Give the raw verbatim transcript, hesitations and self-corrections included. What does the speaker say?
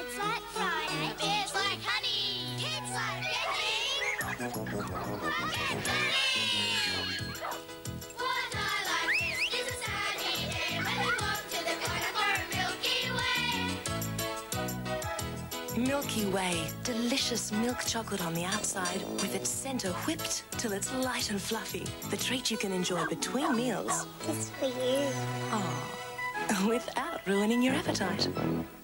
Nights like Friday. Beers like honey. Kids like Benji. Get ready! What I like best is a sunny day when we walk to the corner for Milky Way. Milky Way, delicious milk chocolate on the outside with its centre whipped till it's light and fluffy. The treat you can enjoy between meals. It's for you. Oh, without ruining your appetite.